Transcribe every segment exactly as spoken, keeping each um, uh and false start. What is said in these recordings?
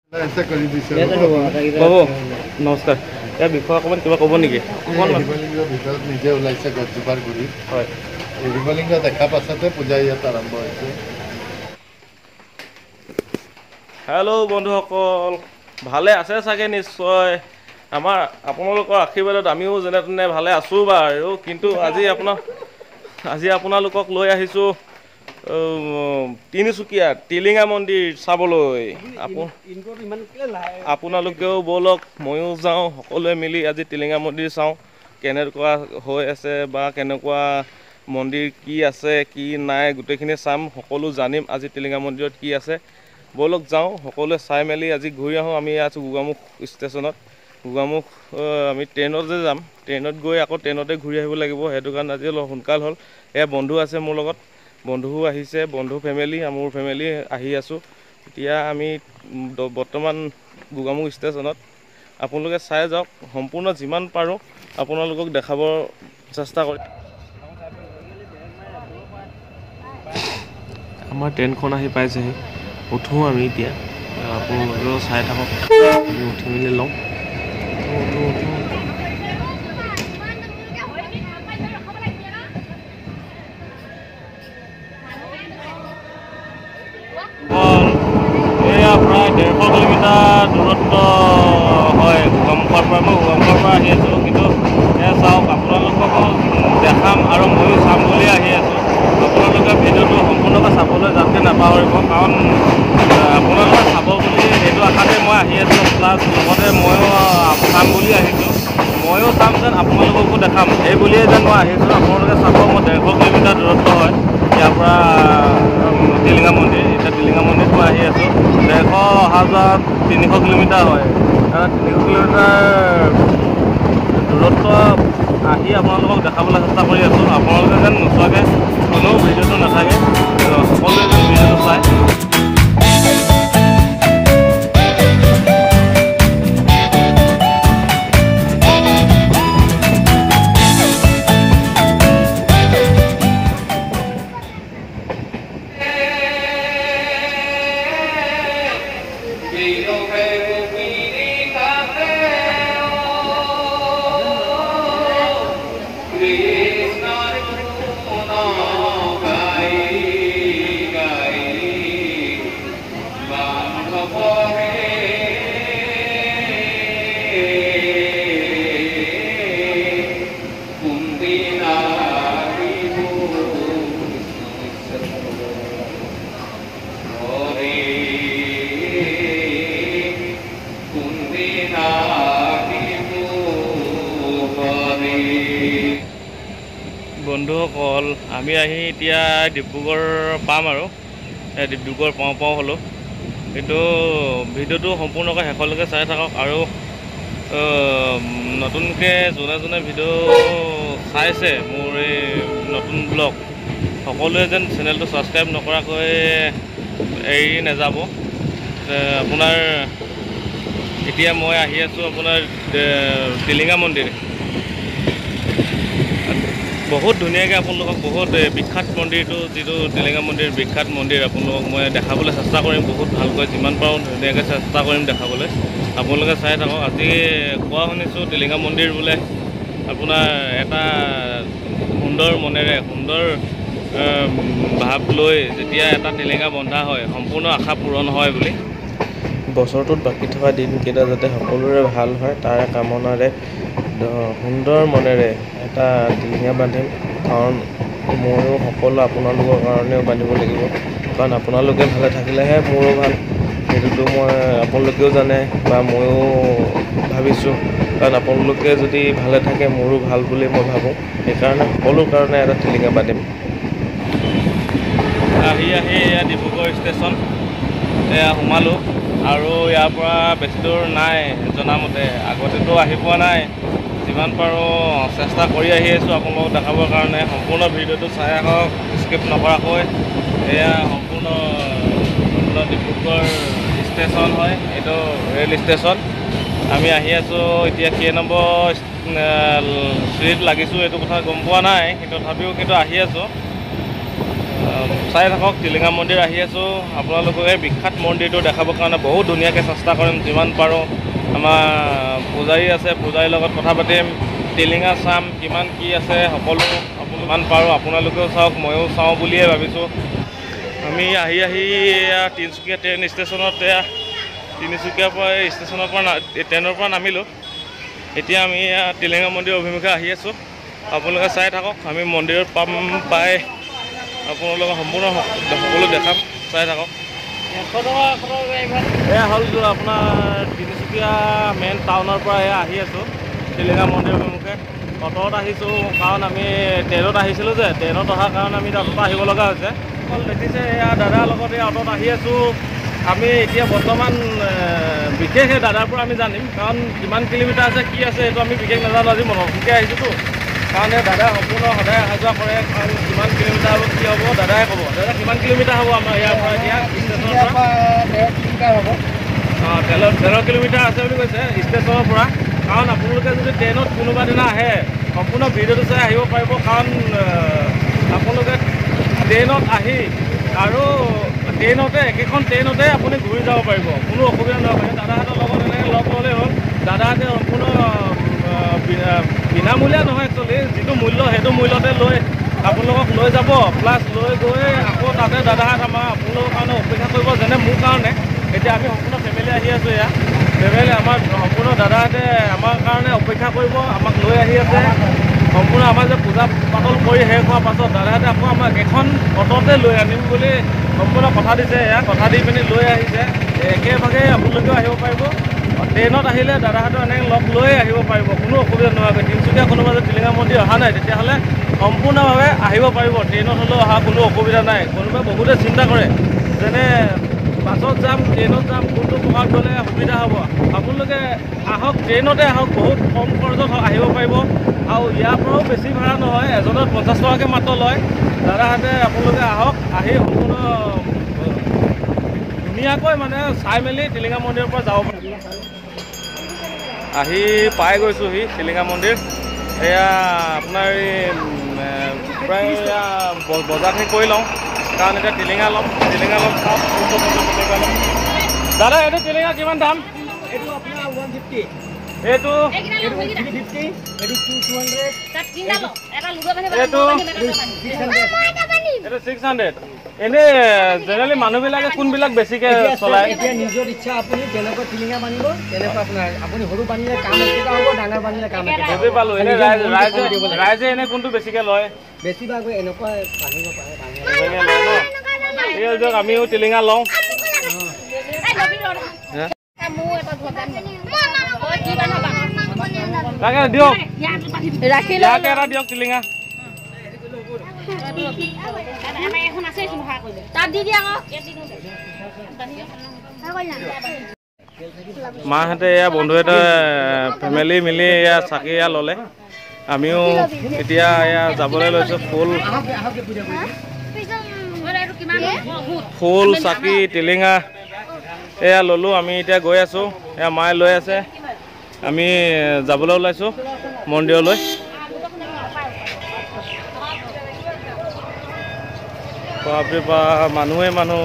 বাবু নমস্কাৰ ইয়াৰ বিষয়ে অকণমান কিবা ক'ব নেকি? শিৱলিংগৰ ভিতৰত নিজে ওলাইছে গছজোপাৰ গুৰিত। হয়, শিৱলিংগ দেখা পাছতে পূজা ইয়াত আৰম্ভ হৈছে। হেল্ল' বন্ধুসকল, ভালে আছে চাগে নিশ্চয়। আমাৰ আপোনালোকৰ আশীৰ্বাদত আমিও যেনে তেনে ভালে আছোঁ বাৰু, কিন্তু আজি আপোনাৰ আজি আপোনালোকক লৈ আহিছোঁ তিনিচুকীয়া টিলিঙা মন্দিৰ চাবলৈ। আপোনালোকেও ব'লক, ময়ো যাওঁ, সকলোৱে মিলি আজি টিলিঙা মন্দিৰ চাওঁ কেনেকুৱা হৈ আছে বা কেনেকুৱা মন্দিৰ কি আছে কি নাই গোটেইখিনি চাম, সকলো জানিম আজি টিলিঙা মন্দিৰত কি আছে। ব'লক যাওঁ, সকলোৱে চাই মেলি আজি ঘূৰি আহোঁ। আমি আছোঁ গোগামুখ ষ্টেচনত। গোগামুখ আমি ট্ৰেইনতে যাম, ট্ৰেইনত গৈ আকৌ ট্ৰেইনতে ঘূৰি আহিব লাগিব, সেইটো কাৰণে আজি অলপ সোনকাল হ'ল। এয়া বন্ধু আছে মোৰ লগত, বন্ধুও আহিছে, বন্ধু ফেমিলি মোৰ ফেমিলি আহি আছোঁ। এতিয়া আমি বৰ্তমান গোগামুখ ষ্টেচনত। আপোনালোকে চাই যাওক, সম্পূৰ্ণ যিমান পাৰোঁ আপোনালোকক দেখাবৰ চেষ্টা কৰিম। আমাৰ ট্ৰেইনখন আহি পাইছেহি, উঠোঁ আমি এতিয়া। আপোনালোকেও চাই থাকক, উঠি মেলি লওঁ। উঠোঁ উঠোঁ এয়া প্ৰায় ডেৰশ কিলোমিটাৰ দূৰত্ব হয় গোগামুখৰ পৰা। মই গোগামুখৰ পৰা আহি আছোঁ, কিন্তু এয়া চাওক আপোনালোককো দেখাম আৰু ময়ো চাম বুলি আহি আছোঁ। আপোনালোকে ভিডিঅ'টো সম্পূৰ্ণকৈ চাবলৈ যাতে নাপাহৰিব, কাৰণ আপোনালোকে চাব বুলি সেইটো আশাতে মই আহি আছোঁ। প্লাছ লগতে ময়ো চাম বুলি আহিছোঁ, ময়ো চাম যেন আপোনালোককো দেখাম এই বুলিয়ে যেন মই আহিছোঁ। আপোনালোকে চাব, মই ডেৰশ কিলোমিটাৰ দূৰত্ব হয় ইয়াৰ পৰা টিলিঙা মন্দিৰ। এতিয়া টিলিঙা মন্দিৰত মই আহি আছোঁ, ডেৰশ অহা যোৱা তিনিশ কিলোমিটাৰ হয়। তিনিশ কিলোমিটাৰ দূৰত্ব আহি আপোনালোকক দেখাবলৈ চেষ্টা কৰি আছোঁ। আপোনালোকে যেন নোচোৱাকৈ কোনেও ভিডিঅ'টো নাথাকে, সকলোৱে যেন ভিডিঅ'টো চায়। বন্ধুসকল, আমি আহি এতিয়া ডিব্ৰুগড় পাম আৰু ডিব্ৰুগড় পাওঁ পাওঁ হ'লোঁ, কিন্তু ভিডিঅ'টো সম্পূৰ্ণকৈ শেষলৈকে চাই থাকক। আৰু নতুনকৈ যোনে যোনে ভিডিঅ' চাইছে মোৰ এই নতুন ব্লগ, সকলোৱে যেন চেনেলটো ছাবস্ক্ৰাইব নকৰাকৈ এৰি নাযাব। আপোনাৰ এতিয়া মই আহি আছোঁ আপোনাৰ টিলিঙা মন্দিৰ। বহুত ধুনীয়াকৈ আপোনালোকক বহুত বিখ্যাত মন্দিৰটো, যিটো টিলিঙা মন্দিৰ বিখ্যাত মন্দিৰ, আপোনালোকক মই দেখাবলৈ চেষ্টা কৰিম বহুত ভালকৈ, যিমান পাৰোঁ ধুনীয়াকৈ চেষ্টা কৰিম দেখাবলৈ। আপোনালোকে চাই থাকক। আজি কোৱা শুনিছোঁ টিলিঙা মন্দিৰ বোলে আপোনাৰ এটা সুন্দৰ মনেৰে, সুন্দৰ ভাৱ লৈ যেতিয়া এটা টিলিঙা বন্ধা হয়, সম্পূৰ্ণ আশা পূৰণ হয় বুলি। বছৰটোত বাকী থকা দিনকেইটা যাতে সকলোৰে ভাল হয় তাৰে কামনাৰে সুন্দৰ মনেৰে এটা টিলিঙা বান্ধিম। কাৰণ ময়ো সকলো আপোনালোকৰ কাৰণেও বান্ধিব লাগিব, কাৰণ আপোনালোকে ভালে থাকিলেহে মোৰো ভাল। সেইটোতো মই আপোনালোকেও জানে বা ময়ো ভাবিছোঁ, কাৰণ আপোনালোকে যদি ভালে থাকে মোৰো ভাল বুলি মই ভাবোঁ। সেইকাৰণে সকলো কাৰণে এটা টিলিঙা বান্ধিম। আহি আহি এয়া ডিব্ৰুগড় ষ্টেচন এয়া সোমালোঁ, আৰু ইয়াৰ পৰা বেছি দূৰ নাই জনামতে। আগতেতো আহি পোৱা নাই, যিমান পাৰোঁ চেষ্টা কৰি আহি আছোঁ আপোনালোকক দেখাবৰ কাৰণে। সম্পূৰ্ণ ভিডিঅ'টো চাই আহক, স্কিপ নকৰাকৈ। এয়া সম্পূৰ্ণ ডিব্ৰুগড় ষ্টেচন হয়, এইটো ৰেল ষ্টেচন। আমি আহি আছোঁ এতিয়া কেই নম্বৰ চিৰিত লাগিছোঁ এইটো কথা গম পোৱা নাই, কিন্তু তথাপিও কিন্তু আহি আছোঁ। চাই থাকক টিলিঙা মন্দিৰ আহি আছোঁ আপোনালোকক এই বিখ্যাত মন্দিৰটো দেখাবৰ কাৰণে বহুত ধুনীয়াকৈ চেষ্টা কৰিম যিমান পাৰোঁ আমাৰ পূজাৰী আছে পূজাৰীৰ লগত কথা পাতিম টিলিঙা চাম কিমান কি আছে সকলো যিমান পাৰোঁ আপোনালোকেও চাওক ময়ো চাওঁ বুলিয়ে ভাবিছোঁ আমি আহি আহি তিনিচুকীয়া ট্ৰেইন ষ্টেচনত তিনিচুকীয়াৰ পৰা ষ্টেচনৰ পৰা ট্ৰেইনৰ পৰা নামিলোঁ এতিয়া আমি টিলিঙা মন্দিৰ অভিমুখে আহি আছোঁ আপোনালোকে চাই থাকক আমি মন্দিৰত পাম পাই আপোনালোকে সম্পূৰ্ণ সকলো দেখাম চাই থাকক এয়া হ'ল আপোনাৰ তিনিচুকীয়া মেইন টাউনৰ পৰা এয়া আহি আছোঁ টিলিঙা মন্দিৰ অভিমুখে অটত আহিছোঁ কাৰণ আমি ট্ৰেইনত আহিছিলোঁ যে ট্ৰেইনত অহাৰ কাৰণে আমি অটত আহিব লগা হৈছে অকল দেখিছে এয়া দাদাৰ লগত এই অটত আহি আছোঁ আমি এতিয়া বৰ্তমান বিশেষ এই দাদাৰ পৰা আমি জানিম কাৰণ কিমান কিলোমিটাৰ আছে কি আছে এইটো আমি বিশেষ নাজানো আজি নতুনকৈ আহিছোঁতো কাৰণ এই দাদা সম্পূৰ্ণ সদায় অহা যোৱা কৰে কাৰণ কিমান কিলোমিটাৰ হ'ব কি হ'ব দাদাই ক'ব দাদা কিমান কিলোমিটাৰ হ'ব আমাৰ ইয়াৰ পৰা এতিয়া ষ্টেচনৰ পৰা তেৰ কিলোমিটাৰ হ'ব অঁ তেৰ তেৰ কিলোমিটাৰ আছে বুলি কৈছে ষ্টেচনৰ পৰা কাৰণ আপোনালোকে যদি ট্ৰেইনত কোনোবা দিনা আহে সম্পূৰ্ণ ভিডিঅ'টো চাই আহিব পাৰিব কাৰণ আপোনালোকে ট্ৰেইনত আহি আৰু ট্ৰেইনতে একেখন ট্ৰেইনতে আপুনি ঘূৰি যাব পাৰিব কোনো অসুবিধা নহয় দাদাহঁতৰ লগত এনেকৈ লগ ল'লেই হ'ল দাদাহঁতে সম্পূৰ্ণ বিনামূলীয়া নহয় একচুৱেলি যিটো মূল্য সেইটো মূল্যতে লৈ আপোনালোকক লৈ যাব প্লাছ লৈ গৈ আকৌ তাতে দাদাহঁত আমাৰ আপোনালোকৰ কাৰণে অপেক্ষা কৰিব যেনে মোৰ কাৰণে এতিয়া আমি সম্পূৰ্ণ ফেমিলি আহি আছোঁ এয়া ফেমিলি আমাৰ সম্পূৰ্ণ দাদাহঁতে আমাৰ কাৰণে অপেক্ষা কৰিব আমাক লৈ আহি আছে সম্পূৰ্ণ আমাৰ যে পূজা পাতল কৰি শেষ হোৱাৰ পাছত দাদাহঁতে আকৌ আমাক এখন অটতে লৈ আনিম বুলি সম্পূৰ্ণ কথা দিছে এয়া কথা দি পিনি লৈ আহিছে একেভাগে আপোনালোকেও আহিব পাৰিব ট্ৰেইনত আহিলে দাদাহঁতে এনেকৈ লগ লৈ আহিব পাৰিব কোনো অসুবিধা নোহোৱাকৈ তিনিচুকীয়া কোনোবা যদি টিলিঙা মন্দিৰ অহা নাই তেতিয়াহ'লে সম্পূৰ্ণভাৱে আহিব পাৰিব ট্ৰেইনত হ'লেও অহা কোনো অসুবিধা নাই কোনোবাই বহুতে চিন্তা কৰে যেনে বাছত যাম ট্ৰেইনত যাম কোনটো প্ৰকাৰত গ'লে সুবিধা হ'ব আপোনালোকে আহক ট্ৰেইনতে আহক বহুত কম খৰচত আহিব পাৰিব আৰু ইয়াৰ পৰাও বেছি ভাড়া নহয় এজনত পঞ্চাছ টকাকৈ মাত্ৰ লয় দাদাহঁতে আপোনালোকে আহক আহি সম্পূৰ্ণ ধুনীয়াকৈ মানে চাই মেলি টিলিঙা মন্দিৰৰ পৰা যাব পাৰিব আহি পাই গৈছোঁহি টিলিঙা মন্দিৰ এয়া আপোনাৰ এই প্ৰায় এয়া বজাৰখিনি কৰি লওঁ কাৰণ এতিয়া টিলিঙা ল'ম টিলিঙা ল'ম চাওক টিলিঙা ল'ম দাদা এইটো টিলিঙা কিমান দাম এইটো আপোনাৰ ওৱান ফিফটি এইটো থ্ৰী ফিফটি এইটো টু টু হাণ্ড্ৰেড এইটো এইটো ছিক্স হাণ্ড্ৰেড এনেই জেনেৰেলি মানুহবিলাকে কোনবিলাক বেছিকৈ চলায় এতিয়া নিজৰ ইচ্ছা আপুনি যেনেকৈ টিলিঙা বান্ধিব তেনেকৈ আপোনাৰ আপুনি সৰু বান্ধিলে কাম একেটা হ'ব ডাঙৰ বান্ধিলে কাম একেটা বুজি পালোঁ এনেই ৰাইজে ৰাইজে ৰাইজে এনেই কোনটো বেছিকৈ লয় বেছিভাগ এনেকুৱা বান্ধিব পাৰে বেছিকৈ লয় ন ঠিক আছে দিয়ক আমিও টিলিঙা লওঁ তাকে দিয়ক ইয়াকে এটা দিয়ক টিলিঙা মাহঁতে এয়া বন্ধু এটা ফেমিলি মিলি এয়া চাকি এয়া ল'লে আমিও এতিয়া এয়া যাবলৈ লৈছোঁ ফুল ফুল চাকি টিলিঙা এয়া ল'লোঁ আমি এতিয়া গৈ আছোঁ এয়া মায়ে লৈ আছে আমি যাবলৈ ওলাইছোঁ মন্দিৰলৈ বাপৰে বাপ মানুহে মানুহ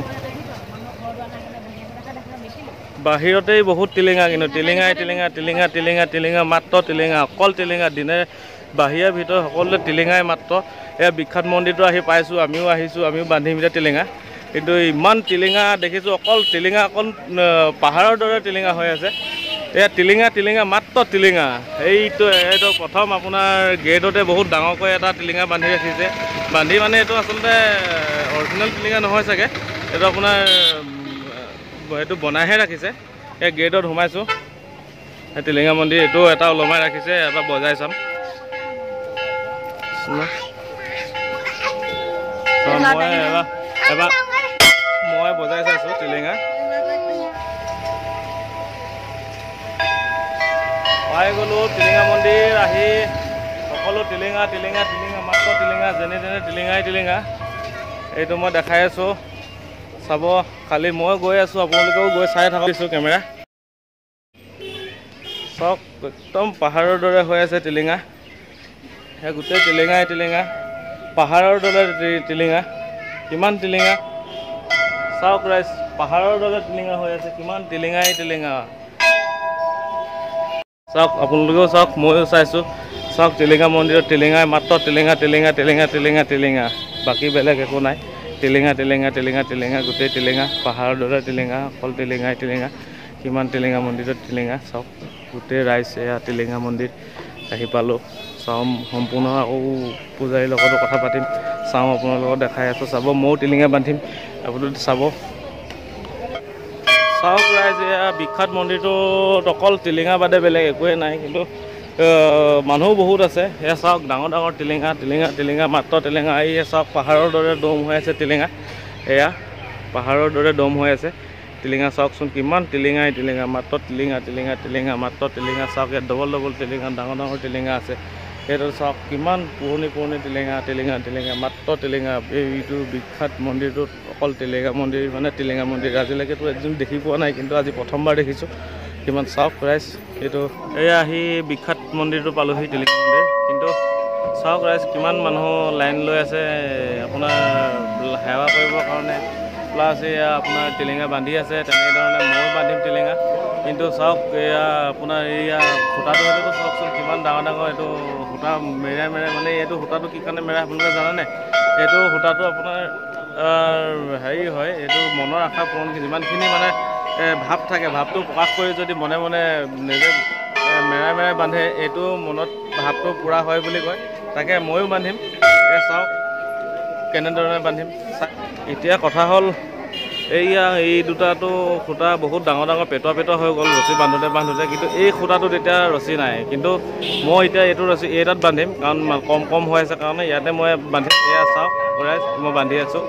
বাহিৰতেই বহুত টিলিঙা কিন্তু টিলিঙাই টিলিঙা টিলিঙা টিলিঙা টিলিঙা মাত্ৰ টিলিঙা অকল টিলিঙা দিনে বাহিৰে ভিতৰত সকলোৱে টিলিঙাই মাত্ৰ এয়া বিখ্যাত মন্দিৰটো আহি পাইছোঁ আমিও আহিছোঁ আমিও বান্ধিম এতিয়া টিলিঙা কিন্তু ইমান টিলিঙা দেখিছোঁ অকল টিলিঙা অকল পাহাৰৰ দৰে টিলিঙা হৈ আছে এয়া টিলিঙা টিলিঙা মাত্ৰ টিলিঙা এইটো এইটো প্ৰথম আপোনাৰ গেটতে বহুত ডাঙৰকৈ এটা টিলিঙা বান্ধি ৰাখিছে বান্ধি মানে এইটো আচলতে অৰিজিনেল টিলিঙা নহয় চাগে এইটো আপোনাৰ এইটো বনাইহে ৰাখিছে এই গেটত সোমাইছোঁ এই টিলিঙা মন্দিৰ এইটো এটা ওলমাই ৰাখিছে এবাৰ বজাই চাম মই এবাৰ এবাৰ মই বজাই চাইছোঁ টিলিঙা পাই গ'লোঁ টিলিঙা মন্দিৰ আহি সকলো টিলিঙা টিলিঙা টিলিঙা মাত্ৰ টিলিঙা যেনে তেনে টিলিঙাই টিলিঙা এইটো মই দেখাই আছোঁ চাব খালি মই গৈ আছোঁ আপোনালোকেও গৈ চাই থাকিছোঁ কেমেৰা চাওক একদম পাহাৰৰ দৰে হৈ আছে টিলিঙা সেই গোটেই টিলিঙাই টিলিঙা পাহাৰৰ দৰে টিলিঙা কিমান টিলিঙা চাওক ৰাইজ, পাহাৰৰ দৰে টিলিঙা হৈ আছে, কিমান টিলিঙাই টিলিঙা। চাওক আপোনালোকেও চাওক, ময়ো চাইছোঁ। চাওক টিলিঙা মন্দিৰত টিলিঙাই মাত্ৰ টিলিঙা টিলিঙা টিলিঙা টিলিঙা টিলিঙা, বাকী বেলেগ একো নাই। টিলিঙা টিলিঙা টিলিঙা টিলিঙা, গোটেই টিলিঙা, পাহাৰৰ দৰে টিলিঙা, অকল টিলিঙাই টিলিঙা। কিমান টিলিঙা মন্দিৰত টিলিঙা চাওক, গোটেই ৰাইজ এয়া টিলিঙা মন্দিৰ আহি পালোঁ। চাওঁ সম্পূৰ্ণ আকৌ পূজাৰীৰ লগতো কথা পাতিম, চাওঁ আপোনাৰ লগত দেখাই আছোঁ। চাব, ময়ো টিলিঙা বান্ধিম, আপুনি চাব। চাওক ৰাইজ, এয়া বিখ্যাত মন্দিৰটোত অকল টিলিঙা বাদে বেলেগ একোৱে নাই, কিন্তু মানুহ বহুত আছে। এয়া চাওক ডাঙৰ ডাঙৰ টিলিঙা টিলিঙা টিলিঙা, মাত্ৰ টিলিঙা। এই চাওক পাহাৰৰ দৰে দম হৈ আছে টিলিঙা, এয়া পাহাৰৰ দৰে দম হৈ আছে টিলিঙা। চাওকচোন কিমান টিলিঙাই টিলিঙা, মাত্ৰ টিলিঙা টিলিঙা টিলিঙা, মাত্ৰ টিলিঙা। চাওক ইয়াত ডবল ডবল টিলিঙা, ডাঙৰ ডাঙৰ টিলিঙা আছে। সেইটো চাওক কিমান পুৰণি পুৰণি টিলিঙা টিলিঙা টিলিঙা, মাত্ৰ টিলিঙা। এইটো বিখ্যাত মন্দিৰটোত অকল টিলিঙা মন্দিৰ, মানে টিলিঙা মন্দিৰ। আজিলৈকেতো একজন দেখি পোৱা নাই, কিন্তু আজি প্ৰথমবাৰ দেখিছোঁ। কিমান চাওক ৰাইজ, এইটো এয়া আহি বিখ্যাত মন্দিৰটো পালোহি, টিলিঙা মন্দিৰ। কিন্তু চাওক ৰাইজ, কিমান মানুহ লাইন লৈ আছে আপোনাৰ সেৱা কৰিবৰ কাৰণে, প্লাছ এয়া আপোনাৰ টিলিঙা বান্ধি আছে। তেনেধৰণে ময়ো বান্ধিম টিলিঙা। কিন্তু চাওক এয়া আপোনাৰ এয়া সূতাটো, সেইটোতো চাওকচোন কিমান ডাঙৰ ডাঙৰ। এইটো সূতা মেৰাই মেৰাই, মানে এইটো সূতাটো কি কাৰণে মেৰাই আপোনালোকে জানেনে? এইটো সূতাটো আপোনাৰ হেৰি হয়, এইটো মনৰ আশা পূৰণ, যিমানখিনি মানে ভাৱ থাকে, ভাৱটো প্ৰকাশ কৰি যদি মনে মনে নিজে মেৰাই মেৰাই বান্ধে, এইটো মনত ভাৱটো পূৰা হয় বুলি কয়। তাকে ময়ো বান্ধিম, এই চাওক কেনেধৰণে বান্ধিম। এতিয়া কথা হ'ল এইয়া এই দুটাটো সূতা বহুত ডাঙৰ ডাঙৰ পেটুৱা পেটুৱা হৈ গ'ল ৰছী বান্ধোতে বান্ধোতে, কিন্তু এই সূতাটোত এতিয়া ৰছী নাই। কিন্তু মই এতিয়া এইটো ৰছী এইটাত বান্ধিম, কাৰণ কম কম হৈ আছে কাৰণে ইয়াতে মই বান্ধিম। এয়া চাওক ৰাইজ, মই বান্ধি আছোঁ।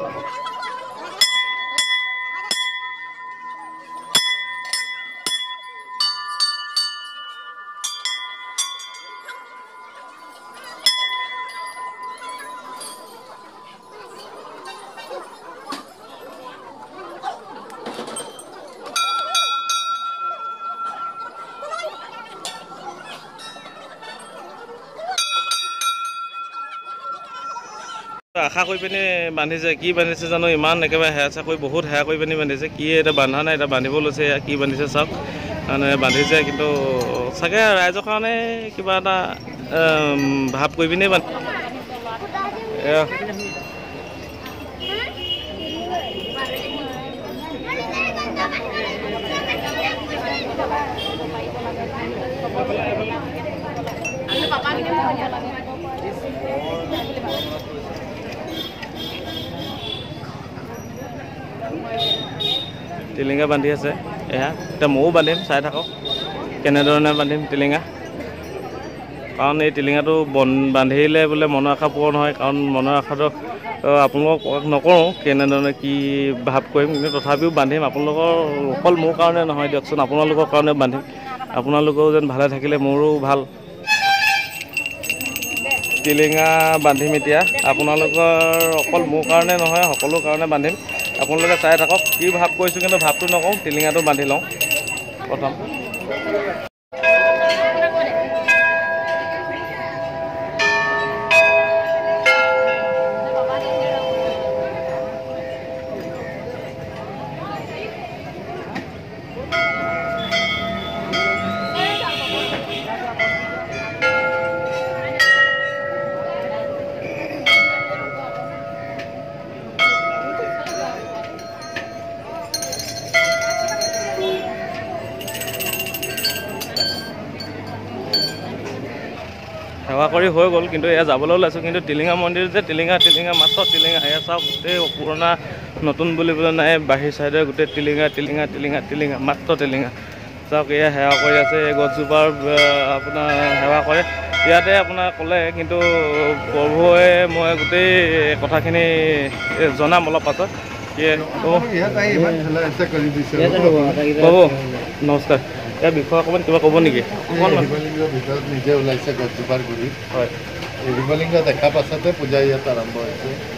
আশা কৰি পিনি বান্ধিছে, কি বান্ধিছে জানো, ইমান একেবাৰে হেৰা চেৰা কৰি বহুত হেৰা কৰি পিনি বান্ধিছে। কি এটা বান্ধা নাই, এটা বান্ধিব লৈছে। এয়া কি বান্ধিছে চাওক, মানে বান্ধিছে, কিন্তু চাগে ৰাইজৰ কাৰণে কিবা এটা ভাৱ কৰি পিনে বান্ধি। টিলিঙা বান্ধি আছে এয়া, এতিয়া ময়ো বান্ধিম, চাই থাকক কেনেধৰণে বান্ধিম টিলিঙা। কাৰণ এই টিলিঙাটো বন বান্ধিলে বোলে মনৰ আশা পূৰণ হয়। কাৰণ মনৰ আশাটো আপোনালোকক নকৰোঁ কেনেধৰণে কি ভাৱ কৰিম, কিন্তু তথাপিও বান্ধিম। আপোনালোকৰ অকল মোৰ কাৰণে নহয় দিয়কচোন, আপোনালোকৰ কাৰণেও বান্ধিম। আপোনালোকেও যেন ভালে থাকিলে মোৰো ভাল। টিলিঙা বান্ধিম এতিয়া, আপোনালোকৰ অকল মোৰ কাৰণে নহয়, সকলো কাৰণে বান্ধিম। আপোনালোকে চাই থাকক কি ভাৱ কৰিছোঁ, কিন্তু ভাৱটো নকওঁ, টিলিঙাটো বান্ধি লওঁ প্ৰথম। সেৱা কৰি হৈ গ'ল, কিন্তু এয়া যাবলৈ ওলাইছোঁ। কিন্তু টিলিঙা মন্দিৰ যে টিলিঙা টিলিঙা, মাত্ৰ টিলিঙা। এয়া চাওক, গোটেই পুৰণা নতুন বুলিবলৈ নাই, বাহিৰ চাইডে গোটেই টিলিঙা টিলিঙা টিলিঙা টিলিঙা, মাত্ৰ টিলিঙা। চাওক এয়া সেৱা কৰি আছে, এই গছজোপাৰ আপোনাৰ সেৱা কৰে। ইয়াতে আপোনাৰ ক'লে, কিন্তু প্ৰভুৱে মই গোটেই কথাখিনি জনাম অলপ পাছত। প্ৰভু নমস্কাৰ, ইয়াৰ বিষয়ে অকণমান কিবা ক'ব নেকি? শিৱলিংগৰ ভিতৰত নিজে ওলাইছে গছজোপাৰ গুৰিত। হয়, শিৱলিংগ দেখা পাছতে পূজা ইয়াত আৰম্ভ হৈছে।